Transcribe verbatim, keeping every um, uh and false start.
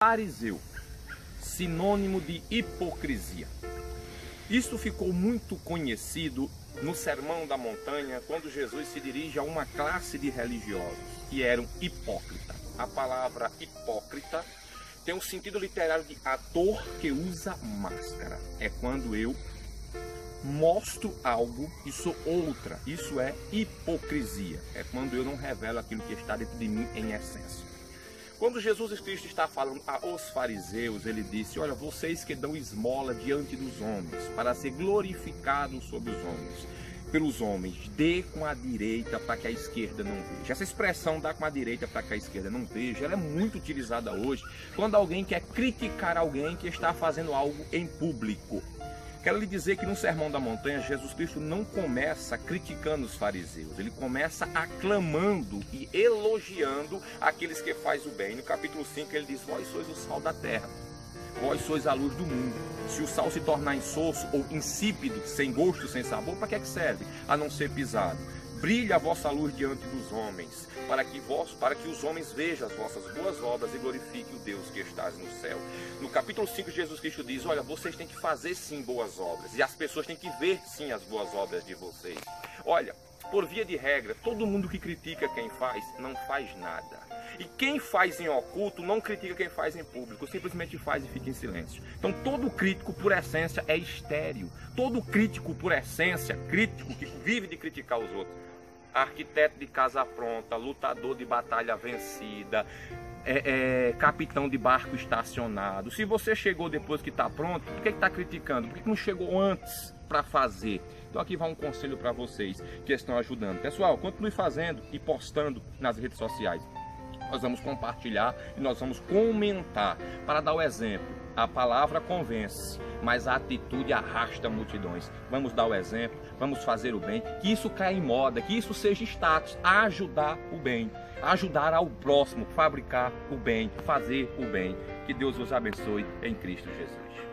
Fariseu, sinônimo de hipocrisia. Isso ficou muito conhecido no Sermão da Montanha, quando Jesus se dirige a uma classe de religiosos que eram hipócritas. A palavra hipócrita tem um sentido literário de ator que usa máscara. É quando eu mostro algo e sou outra. Isso é hipocrisia. É quando eu não revelo aquilo que está dentro de mim em essência. Quando Jesus Cristo está falando aos fariseus, ele disse: olha, vocês que dão esmola diante dos homens, para ser glorificados sobre os homens, pelos homens, dê com a direita para que a esquerda não veja. Essa expressão, dá com a direita para que a esquerda não veja, ela é muito utilizada hoje quando alguém quer criticar alguém que está fazendo algo em público. Quero lhe dizer que no Sermão da Montanha, Jesus Cristo não começa criticando os fariseus, ele começa aclamando e elogiando aqueles que fazem o bem. No capítulo cinco ele diz: vós sois o sal da terra, vós sois a luz do mundo. Se o sal se tornar insosso ou insípido, sem gosto, sem sabor, para que é que serve? A não ser pisado. Brilha a vossa luz diante dos homens, para que, vós, para que os homens vejam as vossas boas obras e glorifiquem o Deus que estás no céu. No capítulo cinco, Jesus Cristo diz: olha, vocês têm que fazer sim boas obras, e as pessoas têm que ver sim as boas obras de vocês. Olha, por via de regra, todo mundo que critica quem faz, não faz nada. E quem faz em oculto não critica quem faz em público, simplesmente faz e fica em silêncio. Então todo crítico por essência é estéril. Todo crítico por essência, crítico que vive de criticar os outros, arquiteto de casa pronta, lutador de batalha vencida, é, é, capitão de barco estacionado. Se você chegou depois que está pronto, por que está criticando? Por que não chegou antes para fazer? Então aqui vai um conselho para vocês que estão ajudando. Pessoal, continue fazendo e postando nas redes sociais. Nós vamos compartilhar e nós vamos comentar para dar o exemplo. A palavra convence, mas a atitude arrasta multidões. Vamos dar o exemplo, vamos fazer o bem, que isso caia em moda, que isso seja status, ajudar o bem, ajudar ao próximo, fabricar o bem, fazer o bem. Que Deus os abençoe em Cristo Jesus.